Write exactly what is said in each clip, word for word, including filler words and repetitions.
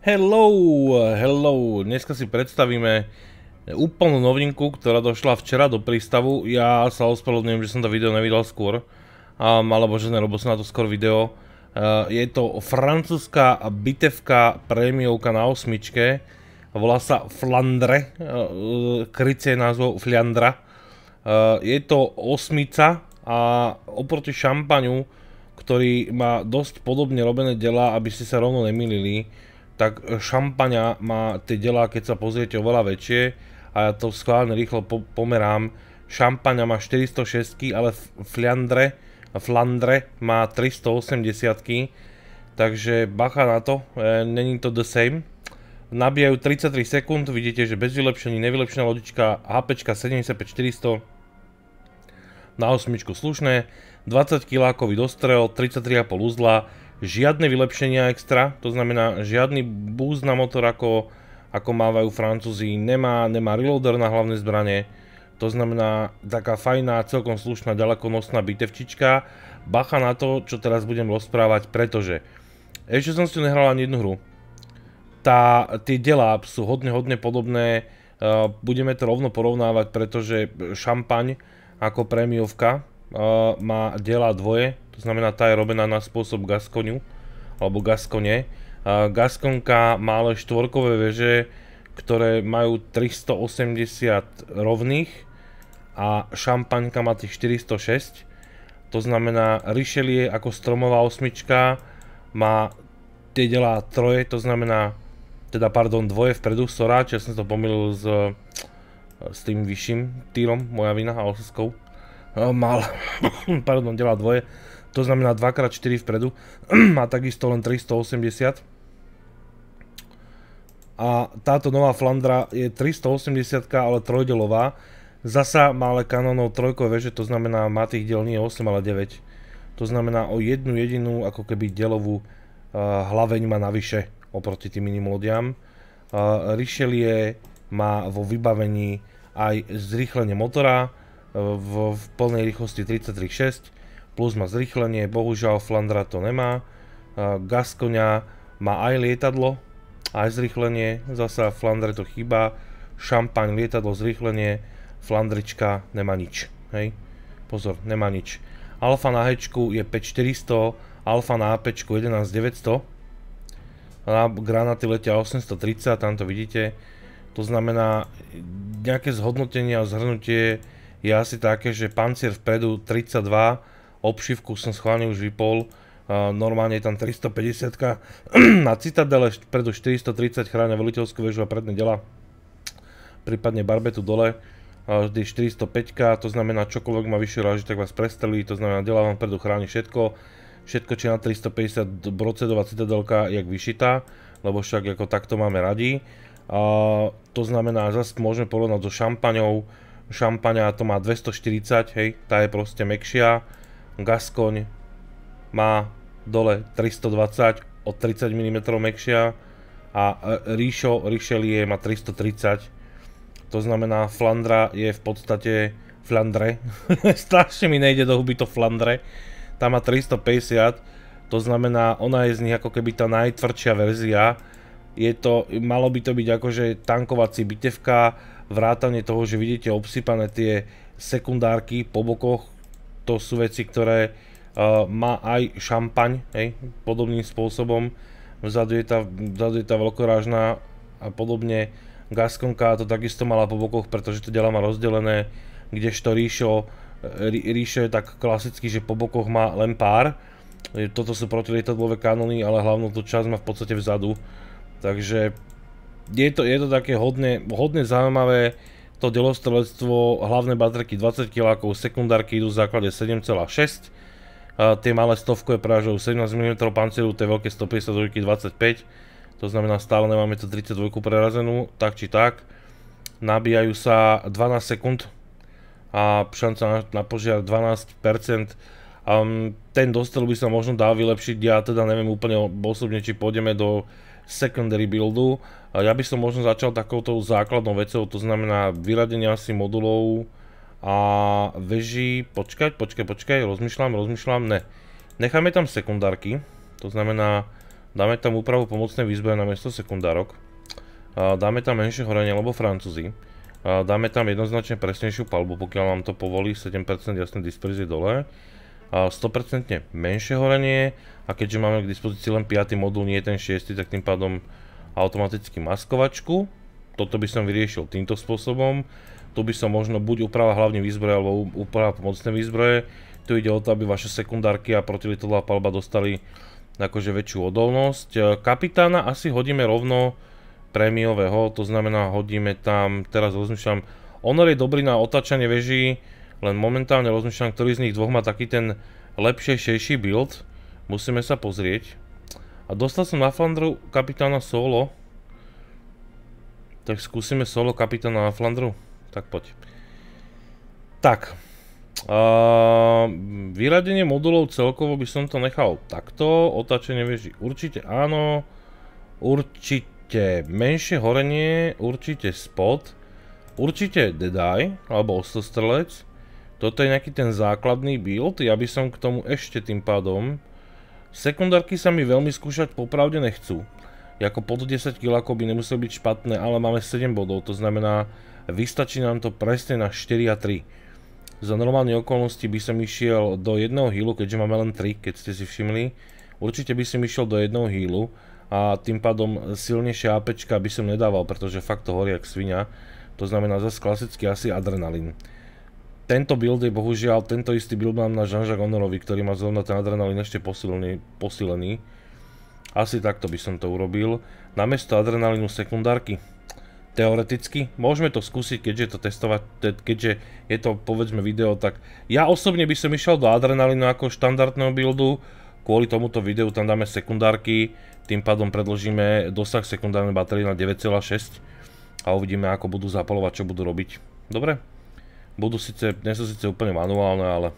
Hello, hello, dneska si predstavíme úplnú novinku, ktorá došla včera do prístavu. Ja sa ospravedlňujem, že som to video nevydal skôr, um, alebo že nerobil som na to skôr video. Uh, je to francúzska bitevka prémiovka na osmičke, volá sa Flandre, uh, krycie názvou Flandra. Uh, je to osmica a oproti šampaňu, ktorý má dosť podobne robené diela, aby ste sa rovno nemýlili, tak šampaňa má tie diela, keď sa pozriete, oveľa väčšie a ja to schválne rýchlo po pomerám. Šampaňa má štyristošesť, ale Flandre, Flandre má tristoosemdesiat, takže bacha na to, e, není to the same. Nabíjajú tridsaťtri sekúnd, vidíte, že bez vylepšení, nevylepšená lodička, HPčka sedemdesiatpäť štyristo, na osmičku slušné, dvadsať kilákový dostrel, tridsaťtri celá päť uzla, žiadne vylepšenia extra, to znamená žiadny boost na motor ako, ako mávajú Francúzi, nemá, nemá reloader na hlavné zbranie, to znamená taká fajná, celkom slušná, ďalekonosná bitevčička. Bacha na to, čo teraz budem rozprávať, pretože ešte som si tu nehral ani jednu hru. Tá, tie diela sú hodne, hodne podobné, uh, budeme to rovno porovnávať, pretože šampaň ako prémiovka uh, má diela dvoje, to znamená, tá je robená na spôsob Gasconu, alebo Gascone. Uh, Gasconka má ale štvorkové veže, ktoré majú tristoosemdesiat rovných a šampaňka má tých štyristošesť. To znamená, Richelieu ako stromová osmička má tie diela troje, to znamená, teda pardon, dvoje vpredu, soráč, ja som to pomýlil s, s tým vyšším týrom, moja vina a oseskou. Mal, pardon, diela dvoje, to znamená dva krát štyri vpredu, má takisto len tristoosemdesiat. A táto nová Flandra je tristoosemdesiat, ale trojdelová. Zasa má ale kanónov trojkové veže, to znamená, má tých diel nie osem, ale deväť. To znamená, o jednu jedinú, ako keby dielovú uh, hlaveň má navyše oproti tým iným lodiam. Uh, Richelieu má vo vybavení aj zrýchlenie motora, v, v plnej rýchlosti tridsaťtri šesť, plus má zrýchlenie, bohužiaľ Flandra to nemá. Uh, Gascoňa má aj lietadlo, aj zrýchlenie, zasa Flandre to chýba. Šampaň, lietadlo, zrýchlenie, Flandrička nemá nič, hej, pozor, nemá nič. Alfa na hečku je päť štyristo, alfa na APčku jedenásť deväťsto, granáty letia osemstotridsať, tam to vidíte. To znamená, nejaké zhodnotenie a zhrnutie je asi také, že pancier vpredu tridsaťdva, obšivku som schválne už vypol, normálne je tam tristopäťdesiat, na Citadele vpredu štyristotridsať, chráňa veliteľskú väžu a predné diela, prípadne barbetu dole, vždy štyristopäť, to znamená, čokoľvek má vyššie ráži, tak vás prestrelí, to znamená, diela vám vpredu chráni všetko, všetko, čo je na tristopäťdesiat, Brocedová Citadelka, jak vyšitá, lebo však ako takto máme radi. Uh, to znamená, zase môžeme porovnať so šampaňou. Šampaňa to má dvestoštyridsať, hej, tá je proste mäkšia. Gascoň má dole tristodvadsať, o tridsať milimetrov mäkšia. A Richo, Richelieu má tristotridsať. To znamená, Flandra je v podstate Flandre. Strašne mi nejde do huby to Flandre. Tá má tristopäťdesiat. To znamená, ona je z nich ako keby tá najtvrdšia verzia. Je to, malo by to byť akože tankovací bitevka, vrátanie toho, že vidíte obsypané tie sekundárky po bokoch, to sú veci, ktoré uh, má aj šampaň, hej, podobným spôsobom. Vzadu je tá, vzadu je tá veľkorážna a podobne. Gasconka to takisto mala po bokoch, pretože to diela má rozdelené, kdežto Richo, Richo je tak klasicky, že po bokoch má len pár. Toto sú protilietadlové kanóny, ale hlavnú tú časť má v podstate vzadu. Takže je to, je to také hodne, hodne zaujímavé to delostrelectvo, hlavné baterky dvadsať kilákov, sekundárky idú v základe sedem celá šesť. A tie malé stovkové prevážajú sedemnásť milimetrov pancieru, tie veľké stopäťdesiatdva dvadsaťpäť. To znamená, stále nemáme to tridsaťdva prerazenú, tak či tak. Nabíjajú sa dvanásť sekúnd a šanca na, na požiar dvanásť percent. Um, ten dostrel by sa možno dal vylepšiť, ja teda neviem úplne osobne, či pôjdeme do secondary buildu. Ja by som možno začal takouto základnou vecou, to znamená vyradenie asi modulov a veží. Počkať, počkaj, počkaj, rozmýšľam, rozmýšľam, ne. Necháme tam sekundárky, to znamená Dáme tam úpravu pomocnej výzbroje na miesto sekundárok. Dáme tam menšie horenie, lebo Francúzi. Dáme tam jednoznačne presnejšiu palbu, pokiaľ nám to povolí, sedem percent jasný disperzie dole. sto percent menšie horenie a keďže máme k dispozícii len piaty modul, nie ten šiesty, tak tým pádom automaticky maskovačku. Toto by som vyriešil týmto spôsobom. Tu by som možno buď úprava hlavne výzbroje alebo úprava pomocnej výzbroje. Tu ide o to, aby vaše sekundárky a protilietadlová palba dostali akože väčšiu odolnosť. Kapitána asi hodíme rovno prémiového, to znamená hodíme tam, teraz rozmýšľam, Honor je dobrý na otáčanie veží, len momentálne rozmýšľam, ktorý z nich dvoch má taký ten lepšejší build. Musíme sa pozrieť. A dostal som na Flandru kapitána solo. Tak skúsime solo kapitána na Flandru. Tak poď. Tak. Uh, vyradenie modulov celkovo by som to nechal takto. Otáčenie veží určite áno. Určite menšie horenie. Určite spot. Určite Dead Eye alebo Ostrostrelec. Toto je nejaký ten základný build. Ja by som k tomu ešte tým pádom. Sekundárky sa mi veľmi skúšať popravde nechcú. Jako pod desať kilákov by nemuseli byť špatné, ale máme sedem bodov, to znamená, vystačí nám to presne na štyri a tri. Za normálne okolnosti by som išiel do jedného healu, keďže máme len tri, keď ste si všimli. Určite by som išiel do jedného healu a tým pádom silnejšie APčka by som nedával, pretože fakt to horí jak svinia. To znamená zase klasicky asi adrenalín. Tento build je bohužiaľ, tento istý build mám na Jean-Jacques Honorovi, ktorý má zrovna ten adrenalín ešte posilený, posilený. Asi takto by som to urobil. Namiesto adrenalínu sekundárky. Teoreticky. Môžeme to skúsiť, keďže je to testovať, keďže je to povedzme video, tak ja osobne by som išiel do adrenalínu ako štandardného buildu. Kvôli tomuto videu tam dáme sekundárky. Tým pádom predložíme dosah sekundárnej batérie na deväť celá šesť. A uvidíme, ako budú zapalovať, čo budú robiť. Dobre? Budú síce, nie sú síce úplne manuálne, ale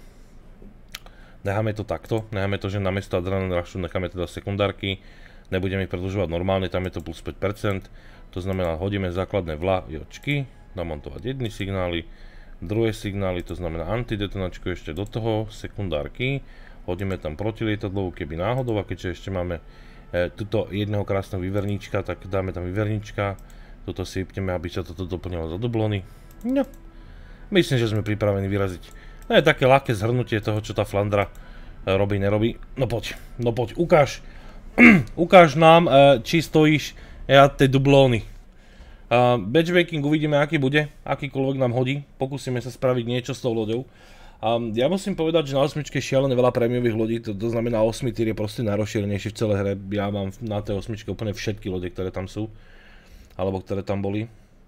necháme to takto, necháme to, že namiesto adrenalínu rushu necháme teda sekundárky, nebudeme ich predĺžovať normálne, tam je to plus päť percent, to znamená hodíme základné vlajočky, namontovať jedny signály, druhé signály, to znamená antidetonačku ešte do toho, sekundárky, hodíme tam protilietadlovú, keby náhodou, a keďže ešte máme e, tuto jedného krásneho vyverníčka, tak dáme tam vyverníčka, toto si vypneme, aby sa toto doplnilo za doblony. No, myslím, že sme pripravení vyraziť. To je také ľahké zhrnutie toho, čo tá Flandra robí, nerobí. No poď, no poď, ukáž. Ukáž nám, či stojíš ja tej dublóny. Batchmaking uvidíme, aký bude, akýkoľvek nám hodí. Pokúsime sa spraviť niečo s tou loďou. Ja musím povedať, že na osmičke je šialené veľa prémiových lodí, to, to znamená osmi tier je proste najrozšírenejší v celej hre. Ja mám na tej osmičke úplne všetky lode, ktoré tam sú, alebo ktoré tam boli.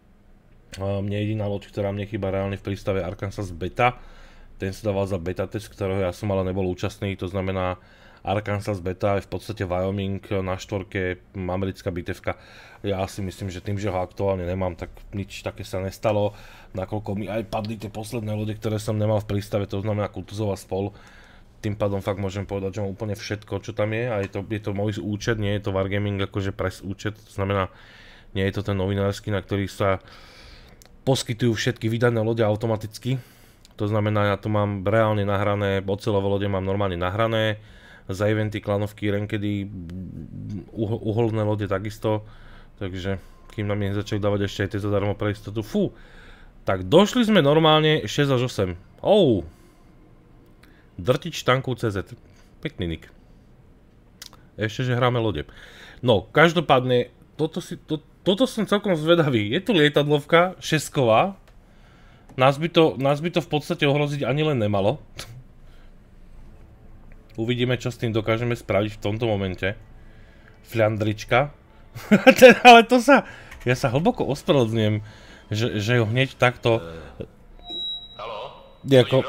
Mne jediná loď, ktorá mne chýba reálne v prístave Arkansas Beta. Ten sa dával za beta test, ktorého ja som ale nebol účastný, to znamená Arkansas Beta je v podstate Wyoming na štvorke, americká bitevka. Ja si myslím, že tým, že ho aktuálne nemám, tak nič také sa nestalo. Nakoľko mi aj padli tie posledné lode, ktoré som nemal v prístave, to znamená Kutuzov a spol. Tým pádom fakt môžem povedať, že mám úplne všetko, čo tam je. A je to, je to môj účet, nie je to Wargaming akože press účet, to znamená, nie je to ten novinársky, na ktorý sa poskytujú všetky vydané lode automaticky. To znamená, ja tu mám reálne nahrané, oceľové lode mám normálne nahrané, za eventy, klanovky, rankedy, uholné lode takisto, takže kým nám nezačali dávať ešte aj tieto darmo pre istotu, fú, tak došli sme normálne šesť až osem, oh, drtič tankov cé zet, pekný nick, ešte že hráme lode, no každopádne, toto, si, to, toto som celkom zvedavý, je tu lietadlovka, šesková. Nás by, to, nás by to v podstate ohroziť ani len nemalo. Uvidíme, čo s tým dokážeme spraviť v tomto momente. Fľandrička. Ale to sa... Ja sa hlboko ospravedlňujem, že, že ju hneď takto... Haló? Jako...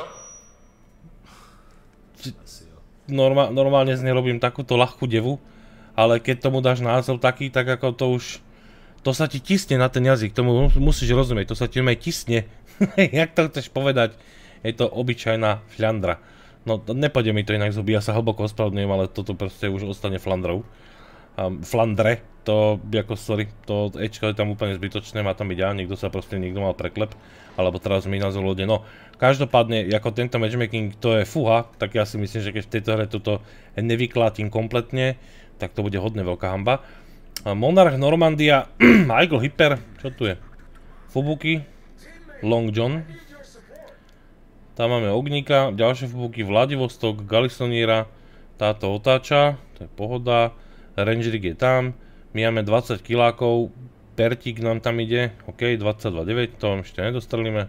Normál, normálne z nej robím takúto ľahkú devu, ale keď tomu dáš názov taký, tak ako to už... To sa ti tisne na ten jazyk, tomu musíš rozumieť, to sa ti aj tisne. Jak to chceš povedať? Je to obyčajná fľandra. No nepôjde mi to inak zuby, ja sa hlboko ospravedlňujem, ale toto proste už ostane flandrou. Um, flandre, to ako sorry, to Ečko je tam úplne zbytočné, má tam byť ja, niekto sa proste niekto mal preklep, alebo teraz mi názov lode, no. Každopádne, ako tento matchmaking to je fúha, tak ja si myslím, že keď v tejto hre toto nevyklátim kompletne, tak to bude hodne veľká hamba. Monarch Normandia, Eagle Hyper, čo tu je? Fubuki, Long John. Tam máme Ogníka, ďalšie Fubuki, Vladivostok, Galisoniera, táto otáča, to je pohoda. Rangerik je tam, my máme dvadsať kilákov, Pertík nám tam ide, ok, dvadsaťdva deväť, to vám ešte nedostrelíme.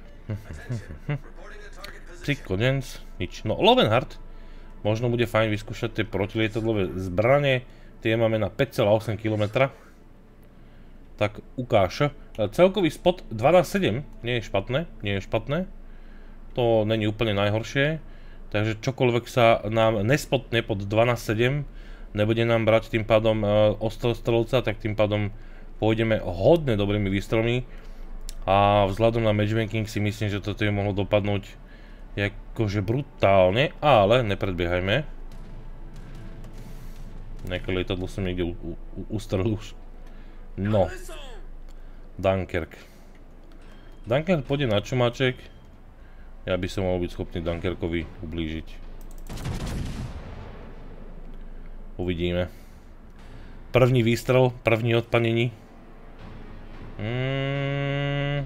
Psychodens, nič. No, Lovenhart, možno bude fajn vyskúšať tie protilietadlové zbrane, tie máme na päť celá osem kilometra. Tak ukáž. Celkový spot dvanásť sedem, nie je špatné, nie je špatné. To není úplne najhoršie, takže čokoľvek sa nám nespotne pod dvanásť sedem, nebude nám brať tým pádom ostrostrelovca, tak tým pádom pôjdeme hodne dobrými výstrelmi a vzhľadom na matchmaking si myslím, že toto je mohlo dopadnúť akože brutálne, ale nepredbiehajme. Nejaké lietadlo som niekde ustrelil už. No. Dunkerque. Dunkerque pôjde na čumáček. Ja by som mohol byť schopný Dunkerkovi ublížiť. Uvidíme. Prvý výstrel, první odpanení. Mm.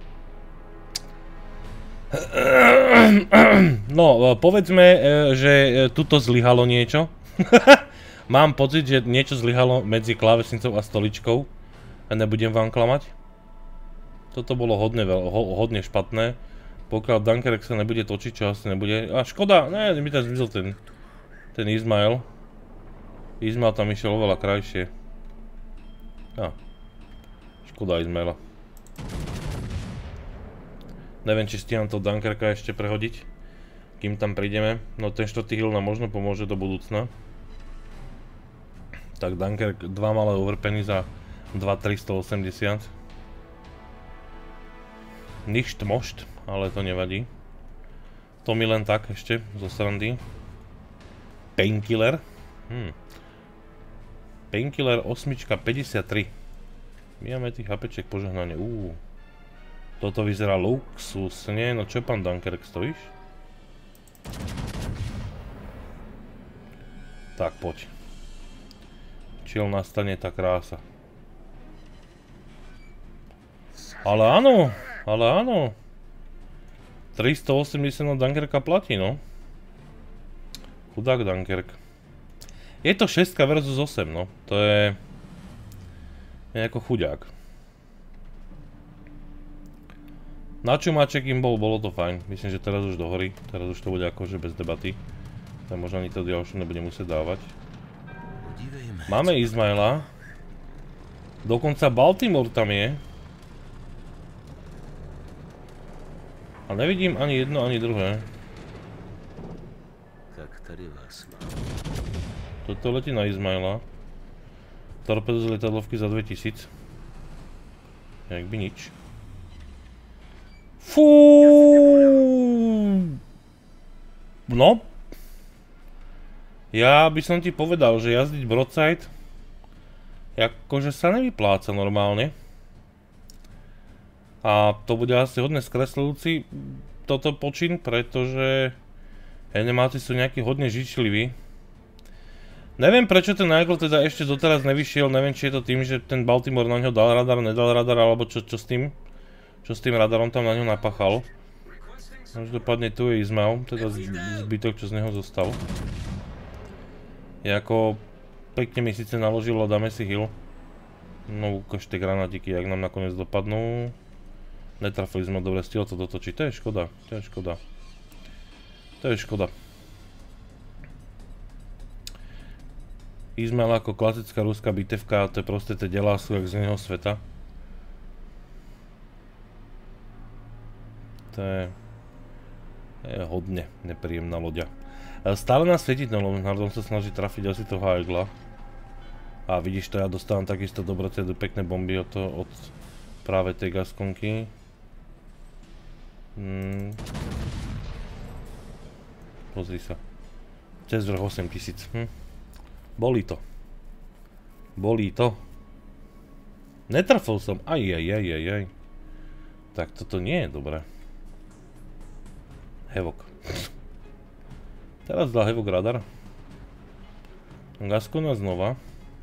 No, povedzme, že tuto zlyhalo niečo. Mám pocit, že niečo zlyhalo medzi klávesnicou a stoličkou. A nebudem vám klamať. Toto bolo hodne, hodne špatné. Pokiaľ Dunkerque sa nebude točiť, čo asi nebude. A škoda, ne, mi tam zmizol ten, ten Izmael. Izmael tam išiel oveľa krajšie. Á, škoda Izmaela. Neviem, či stíham to Dunkerka ešte prehodiť, kým tam prídeme. No ten štvrtý hill nám možno pomôže do budúcna. Tak Dunkerque, dva malé overpeny za dva tristoosemdesiat. Ništ mošt, ale to nevadí. To mi len tak ešte, zo srandy. Painkiller. Hm. Painkiller osmička päťdesiattri. My máme tých hapeček požehnanie. Uuu. Toto vyzerá luxusne. No čo, pán Dunkerque, stojíš? Tak, poď. Čiel nastane tá krása. Ale áno. Ale áno. tristoosemdesiat na Dunkerka platí, no. Chudák Dunkerque. Je to šesť versus osem, no. To je... je ako chuďák. Na čumáček im bol, bolo to fajn. Myslím, že teraz už dohorí. Teraz už to bude akože bez debaty. Tak možno ani to ďalšie nebude musieť dávať. Máme Izmaela. Dokonca Baltimore tam je. A nevidím ani jedno, ani druhé. Toto letí na Izmaela. Torpedo z lietadlovky za dvetisíc. Jak by nič. Fúúúú. No. Ja by som ti povedal, že jazdiť broadside akože sa nevypláca normálne. A to bude asi hodne skresľujúci toto počin, pretože enemáci sú nejaký hodne žičliví. Neviem, prečo ten Eagle teda ešte doteraz nevyšiel, neviem, či je to tým, že ten Baltimore na ňo dal radar, nedal radar, alebo čo, čo s tým, čo s tým radarom tam na ňo napachal. Každopádne tu je Izmael, teda zbytok, čo z neho zostal. Je ako pekne mi síce naložilo, dáme si hill. No ukáž tie granátiky, jak nám nakoniec dopadnú. Netrafili sme dobre, stihol to dotočiť, to je škoda, to je škoda. To je škoda. Izmael ako klasická ruská bitevka, to je proste tie delá sú jak z iného sveta. To je... je hodne nepríjemná loďa. Stále nás svietiť na Lovenhardom sa snaží trafiť asi toho Eagla. A vidíš to, ja dostávam takisto dobrocedu pekné bomby od, od práve tej gaskonky. Hmm. Pozri sa. Cez vrch osemtisíc. Hm. Bolí to. Bolí to. Netrafil som. Aj, aj, aj, aj, aj. Tak toto nie je dobré. Hevok. Teraz dá Hevok radar. Gasconia znova.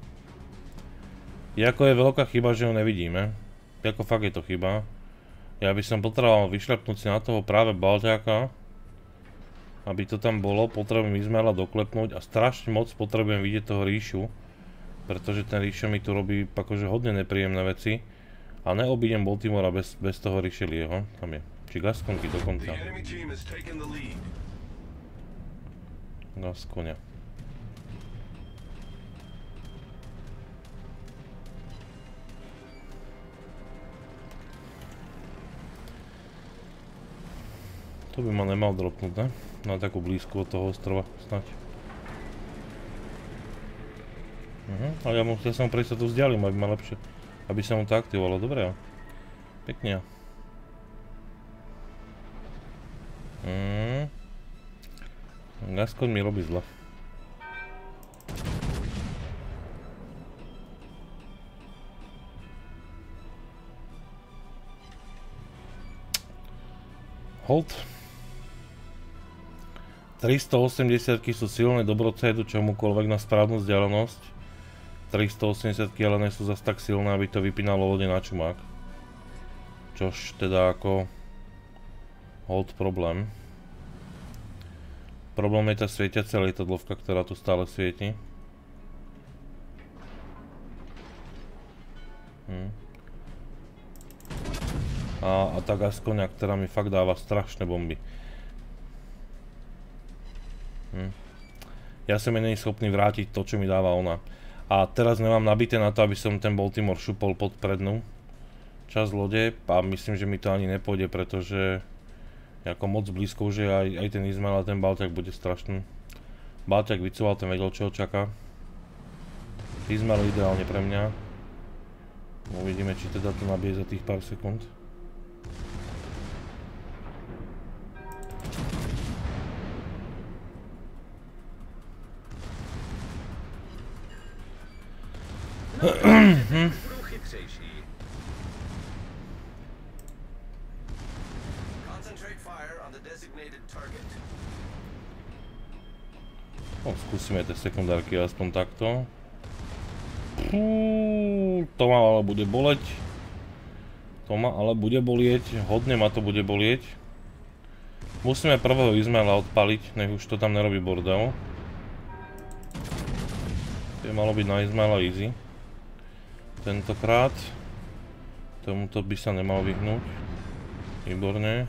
Jako je veľká chyba, že ho nevidíme. Jako fakt je to chyba. Ja by som potreboval vyšľapnúť si na toho práve Balťáka. Aby to tam bolo, potrebujem Izmaela doklepnúť a strašne moc potrebujem vidieť toho Ríšu. Pretože ten Ríša mi tu robí akože hodne nepríjemné veci. A neobídem Baltimora bez, bez toho Richelieho. Tam je. Či Gasconky dokonca. Gasconia. To by ma nemal dropnúť, ne? Na takú blízku od toho ostrova, snať. Uh-huh. Ale ja musel som prejsť sa tu vzdialím, aby ma lepšie... Aby sa mu to aktivovalo, dobre. Pekne. Mm. Gascon mi robí zle. Hold. tristoosemdesiatky sú silné dobrodce, idú čomukoľvek na správnu vzdialenosť. tristoosemdesiatky ale nie sú zase tak silné, aby to vypínalo lode na čumák. Čož teda ako... Hold problém. Problém je tá svietiacia lietadlovka, ktorá tu stále svieti. Hm. A, a tá Gasconia, ktorá mi fakt dáva strašné bomby. Hm. Ja som jej není schopný vrátiť to, čo mi dáva ona. A teraz nemám nabité na to, aby som ten Baltimore šupol pod prednú časť lode. A myslím, že mi to ani nepôjde, pretože ako moc blízko už je aj, aj ten Izmael a ten Balťák bude strašný. Balťák vycoval, ten vedel, čo ho čaká. Izmael ideálne pre mňa. Uvidíme, či teda to nabije za tých pár sekúnd. No, skúsime tie sekundárky aspoň takto. Fú, to ma ale bude boleť. To ma ale bude bolieť. Hodne ma to bude bolieť. Musíme prvého Izmaela odpaliť, nech už to tam nerobí bordel. To je malo byť na Izmaela easy. Tentokrát. Tomuto by sa nemal vyhnúť. Výborne.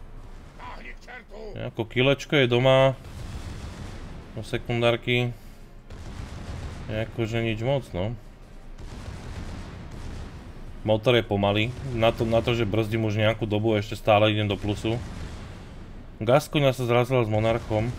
Ako kilečko je doma. No sekundárky. Akože nič moc, no. Motor je pomalý. Na to, na to, že brzdím už nejakú dobu, ešte stále idem do plusu. Gasconia sa zrazila s Monarchom.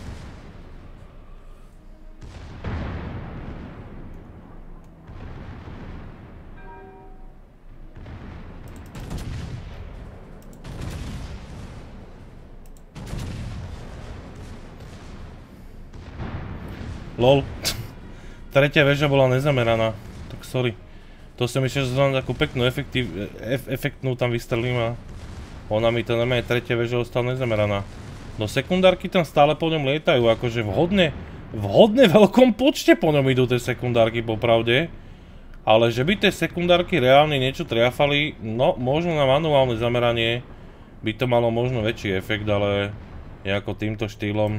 Lol. Tretia väža bola nezameraná. Tak sorry. To som myslel, že som takú peknú efektív, ef, efektnú tam vystrelím a ona mi to normálne tretia väža ostala nezameraná. No sekundárky tam stále po ňom lietajú, akože vhodne, vhodne veľkom počte po ňom idú tie sekundárky popravde. Ale že by tie sekundárky reálne niečo triafali, no možno na manuálne zameranie by to malo možno väčší efekt, ale ako týmto štýlom.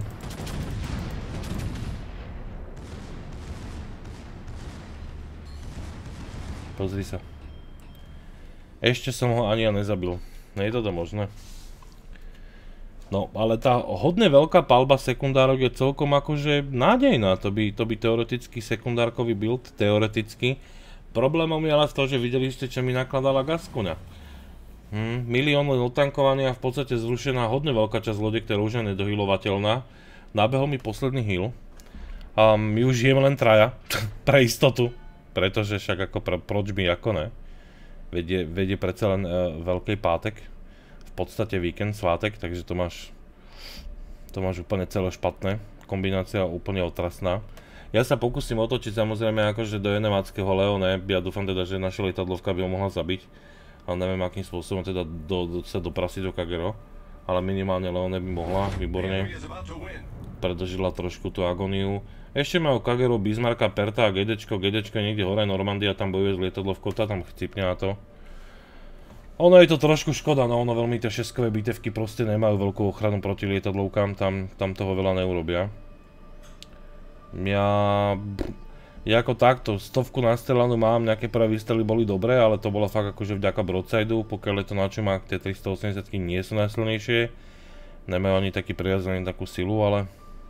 Pozri sa. Ešte som ho ani ja nezabil. Nie je toto možné. No, ale tá hodne veľká palba sekundárok je celkom akože nádejná. To by, to by teoreticky sekundárkový build, teoreticky. Problémom je ale to, že videli ste, čo mi nakladala Gasconia. Hm, milión len otankovania a v podstate zrušená hodne veľká časť lode, ktorá už je nedohylovateľná. Nabehol mi posledný heal. A my už žijeme len traja. Pre istotu. Pretože však ako pro, proč by ako ne. Vedie, vedie predsa len uh, veľký pátek. V podstate víkend, svátek, takže to máš to máš úplne celé špatné. Kombinácia úplne otrasná. Ja sa pokúsim otočiť samozrejme akože do jenemáckého Leone. Ja dúfam teda, že naša lietadlovka by ho mohla zabiť. Ale neviem akým spôsobom teda do, do, sa doprasiť do Kagero. Ale minimálne Leone by mohla, výborne. Predožila trošku tú agóniu. Ešte majú Kageru, Bismarcka, Perta a GDčko. GDčko je niekde hore, Normandia tam bojuje z lietadlovkou, tá tam chcipne na to. Ono je to trošku škoda, no ono veľmi tie šeskové bitevky proste nemajú veľkú ochranu proti lietadlovkám, tam, tam toho veľa neurobia. Ja... Ja ako takto, stovku nastrelanú mám, nejaké prvé výstrely boli dobré, ale to bolo fakt akože vďaka broadsideu, pokiaľ je to na čumák, tie tristoosemdesiatky nie sú najsilnejšie. Nemajú ani taký priazený takú silu, ale...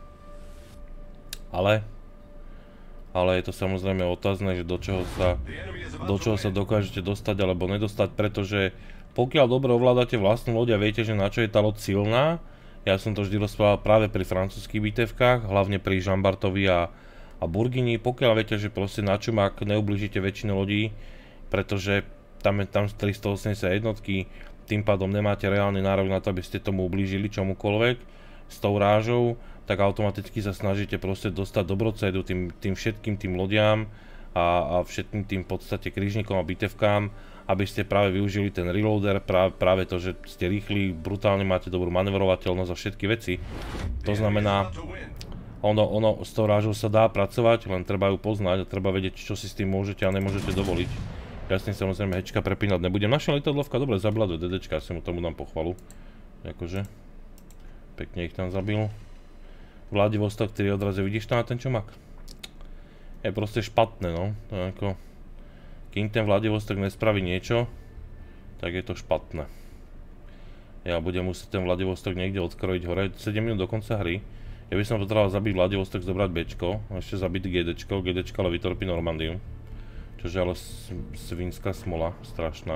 Ale, ale je to samozrejme otázne, že do čoho sa, do čoho sa dokážete dostať alebo nedostať, pretože pokiaľ dobre ovládate vlastnú loď a viete, že na čo je tá loď silná, ja som to vždy rozprával práve pri francúzskych bitevkách, hlavne pri Jean-Bartovi a, a Bourguigni, pokiaľ viete, že proste na čumák neublížite väčšinu lodí, pretože tam je tam tristoosemdesiat jednotky, tým pádom nemáte reálny nárok na to, aby ste tomu ublížili čomukoľvek s tou rážou, tak automaticky sa snažíte proste dostať do broadside tým, tým všetkým tým lodiam a, a všetkým tým v podstate krížnikom a bitevkám, aby ste práve využili ten reloader, práve, práve to, že ste rýchli, brutálne máte dobrú manevrovateľnosť a všetky veci. To znamená, ono, ono s tou rážou sa dá pracovať, len treba ju poznať a treba vedieť, čo si s tým môžete a nemôžete dovoliť. Ja s tým samozrejme hečka prepínať nebudem. Naša lietadlovka dobre zabila do DDčka, ja si mu tomu dám pochvalu. Akože, pekne ich tam zabil. Vladivostok, ktorý odrazu vidíš tam na ten čumak. Je proste špatné, no. To je ako... Kým ten Vladivostok nespraví niečo, tak je to špatné. Ja budem musieť ten Vladivostok niekde odkrojiť hore. sedem minút do konca hry. Ja by som potreboval zabiť Vladivostok, zobrať Bčko, a ešte zabiť GDčko, GDčko ale vytorpí Normandiu. Čože ale svinská smola, strašná.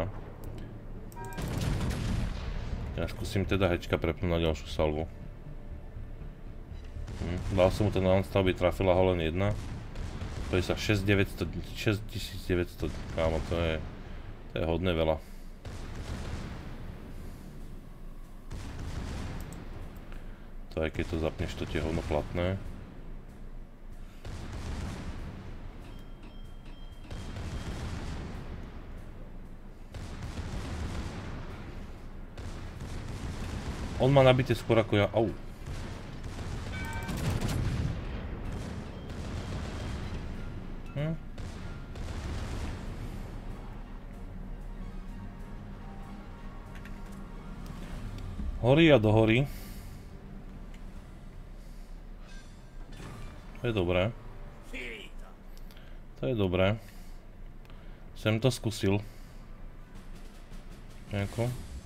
Ja skúsim teda hečka prepnúť na ďalšiu salvu. Hm, dal som mu ten non-stop, by trafila ho len jedna. To je sa šesťtisícdeväťsto, kámo, to je, to je hodne veľa. To aj keď to zapneš, to ti je hodno platné. On má nabité skôr ako ja, au. Hm? Horí a dohorí. To je dobré. To je dobré. Sem to skúsil. Nejako.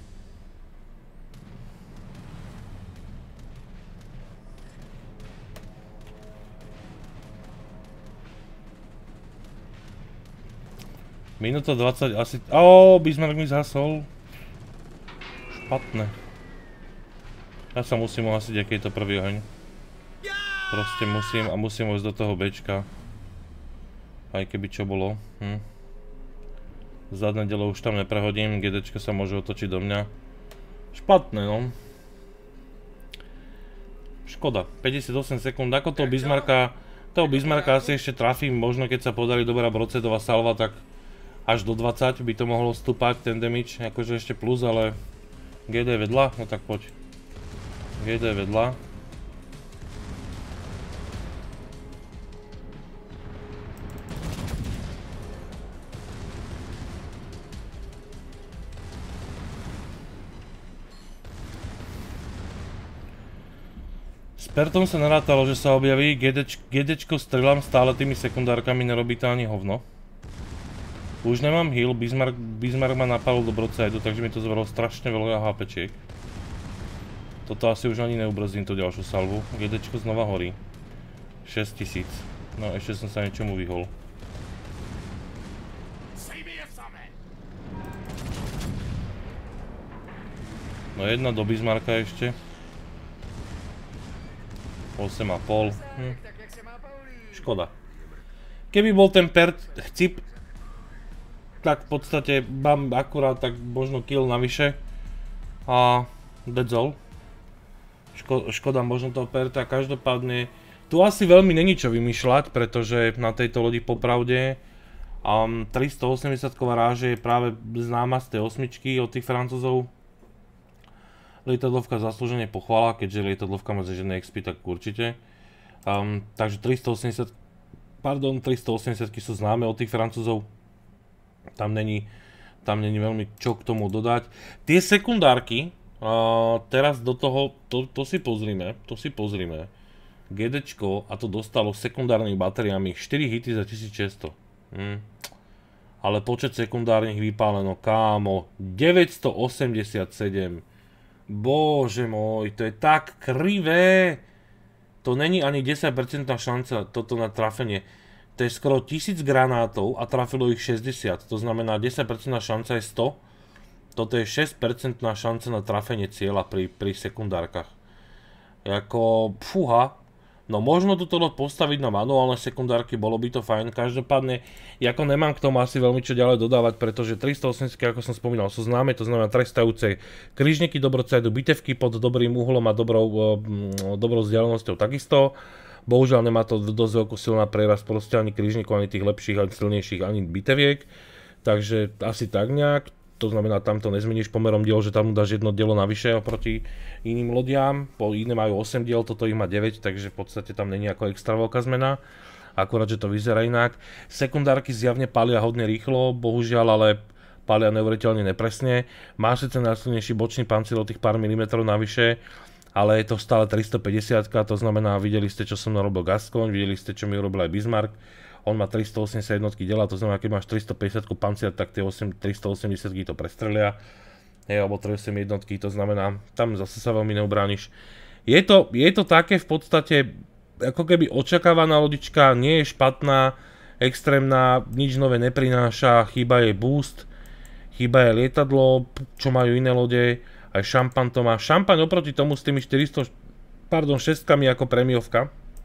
Minúta dvadsať asi... Ó, Bismarck mi zhasol. Špatné. Ja sa musím uhasiť, aký je to prvý oheň. Proste musím a musím ísť do toho Bčka. Aj keby čo bolo. Hm. Zadné dielo už tam neprehodím, GDčka sa môže otočiť do mňa. Špatné, no. Škoda. päťdesiatosem sekúnd. Ako toho Bismarcka... Toho Bismarcka asi ešte trafím, možno keď sa podarí dobrá broadsideová salva, tak... Až do dvadsať by to mohlo stúpať, ten damage, akože ešte plus, ale G D vedľa, no tak poď. G D vedľa. S Pertom sa narátalo, že sa objaví, GDčko strelám stále tými sekundárkami, nerobí to ani hovno. Už nemám heal, Bismarck, Bismarck ma napadol do broadsideu, takže mi to zobralo strašne veľa HPčiek. Toto asi už ani neubrzdím tú ďalšiu salvu. GDčko znova horí. šesťtisíc. No ešte som sa niečomu vyhol. No jedna do Bismarcka ešte. osem a pol. Hm. Škoda. Keby bol ten Pert chcip, tak v podstate mám akurát tak možno kill navyše a that's all. Ško škoda možno toho Perta, každopádne tu asi veľmi není čo vymýšľať, pretože na tejto lodi popravde um, tristoosemdesiatková ráže je práve známa z tej osmičky od tých Francúzov. Lietadlovka zaslúžene pochvala, keďže lietadlovka má zažené X P, tak určite. Um, takže tristoosemdesiat, pardon, tristoosemdesiat sú známe od tých Francúzov. Tam není, tam není veľmi čo k tomu dodať. Tie sekundárky, uh, teraz do toho, to, to si pozrime, to si pozrime. GDčko a to dostalo sekundárnymi batériami štyri hity za tisícšesťsto. Hm. Ale počet sekundárnych vypáleno, kámo, deväťstoosemdesiatsedem. Bože môj, to je tak krivé. To není ani desať percent šanca toto na trafenie. To je skoro tisíc granátov a trafilo ich šesťdesiat. To znamená desať percent šanca je sto. Toto je šesť percent šanca na trafenie cieľa pri, pri sekundárkach. Jako, fúha. No možno toto postaviť na manuálne sekundárky, bolo by to fajn. Každopádne, ako nemám k tomu asi veľmi čo ďalej dodávať, pretože tristoosemdesiat, ako som spomínal, sú známe, to znamená trestajúce krížniky dobrocajdu, bitevky pod dobrým uhlom a dobrou, dobrou vzdialenosťou takisto. Bohužiaľ nemá to dosť veľkú silu na prerast proste ani krížnikov, ani tých lepších, ani silnejších, ani biteviek. Takže asi tak nejak. To znamená, tam to nezmeníš pomerom diel, že tam dáš jedno dielo navyše oproti iným lodiam. Po iné majú osem diel, toto ich má deväť, takže v podstate tam není ako extra veľká zmena. Akurát, že to vyzerá inak. Sekundárky zjavne pália hodne rýchlo, bohužiaľ, ale pália neuveriteľne nepresne. Má síce najsilnejší bočný pancier o tých pár milimetrov navyše, ale je to stále tristopäťdesiat, to znamená, videli ste, čo som narobil Gascogne, videli ste, čo mi urobil aj Bismarck. On má tristoosemdesiat jednotky diela, to znamená, keď máš tristopäťdesiat pancier, tak tie tristoosemdesiat to prestrelia. Hej, alebo tristoosemdesiat jednotky, to znamená, tam zase sa veľmi neubrániš. Je to, je to také v podstate, ako keby očakávaná lodička, nie je špatná, extrémna, nič nové neprináša, chýba jej boost, chýba jej lietadlo, čo majú iné lode, aj šampan to má. Šampaň oproti tomu s tými štyristo, pardon, šestkami ako prémiovka,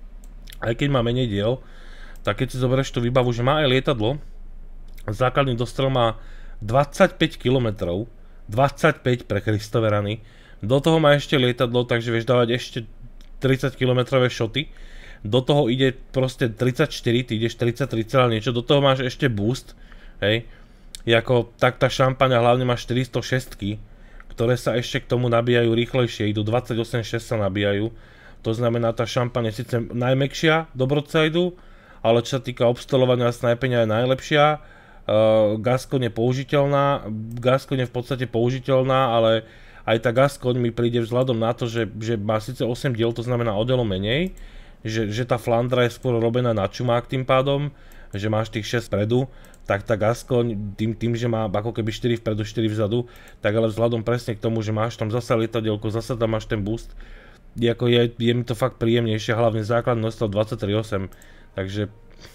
aj keď má menej diel, tak keď si zoberieš tú výbavu, že má aj lietadlo, základný dostrel má dvadsaťpäť kilometrov, dvadsaťpäť pre Kristove rany, do toho má ešte lietadlo, takže vieš dávať ešte tridsať kilometrové šoty, do toho ide proste tridsaťštyri, ty ideš tridsaťtri niečo, do toho máš ešte boost, hej, jako tak tá šampaň hlavne má štyristošesť, ktoré sa ešte k tomu nabíjajú rýchlejšie, idú dvadsaťosem šesť sa nabíjajú, to znamená, tá šampaň je síce najmäkšia do broadside, ale čo sa týka obstolovania a snajpenia je najlepšia. Uh, Gascogne je použiteľná, Gascogne je v podstate použiteľná, ale aj tá Gascogne mi príde vzhľadom na to, že, že má síce osem diel, to znamená o dielo menej, že, že tá Flandra je skôr robená na čumák tým pádom, že máš tých šesť vpredu, tak tá Gascogne tým, tým, že má ako keby štyri vpredu, štyri vzadu, tak ale vzhľadom presne k tomu, že máš tam zasa lietadielko, zasa tam máš ten boost, je, je, je mi to fakt príjemnejšie, hlavne základný dostal dvadsaťtri osem. Takže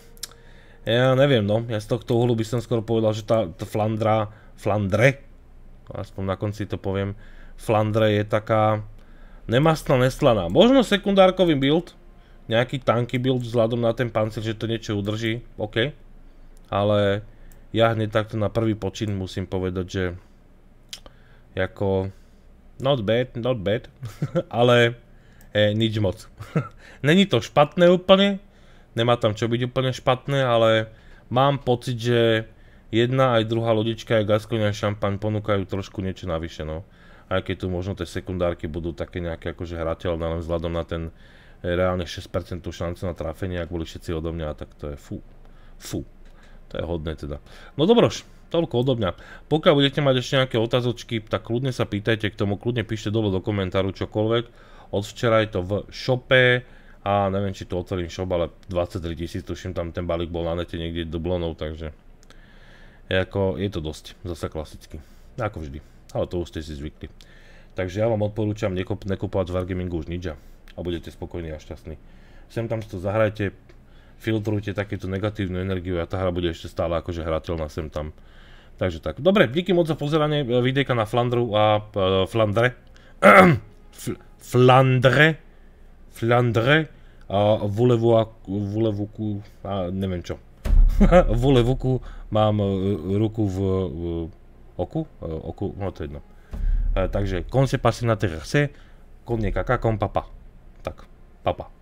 ja neviem, no, ja z tohto uhlu by som skoro povedal, že tá, tá Flandra, Flandre, aspoň na konci to poviem, Flandre je taká nemastná, neslaná. Možno sekundárkový build, nejaký tanky build vzhľadom na ten pancier, že to niečo udrží, OK. Ale ja hneď takto na prvý počin musím povedať, že jako not bad, not bad, ale eh, nič moc. Není to špatné úplne, nemá tam čo byť úplne špatné, ale mám pocit, že jedna aj druhá lodička, aj Gascogne a šampaň ponúkajú trošku niečo navyše, no. Aj keď tu možno tie sekundárky budú také nejaké akože hrateľné, len vzhľadom na ten reálne šesť percent šancu na trafenie, ak boli všetci odo mňa, tak to je fú, fú. To je hodné teda. No dobroš, toľko odo mňa. Pokiaľ budete mať ešte nejaké otázočky, tak kľudne sa pýtajte k tomu, kľudne píšte dole do komentáru čokoľvek. Od včera je to v shope. A neviem, či tu otvorím shop, ale dvadsaťtri tisíc, tuším, tam ten balík bol na nete niekde dublonov, takže je, ako, je to dosť, zase klasicky, ako vždy, ale to už ste si zvykli. Takže ja vám odporúčam nekup, nekupovať z Wargamingu už nič a budete spokojní a šťastní. Sem tam si to zahrajte, filtrujte takéto negatívnu energiu a tá hra bude ešte stále akože hrateľná sem tam. Takže tak, dobre, díky moc za pozeranie videjka na Flandru a uh, Flandre, Flandre, Flandre a Volevuku, a neviem čo. Volevuku mám ruku v, v oku, oku, no to je jedno. Takže, kon se passe na terre, con ne caca con papa. Tak, papa.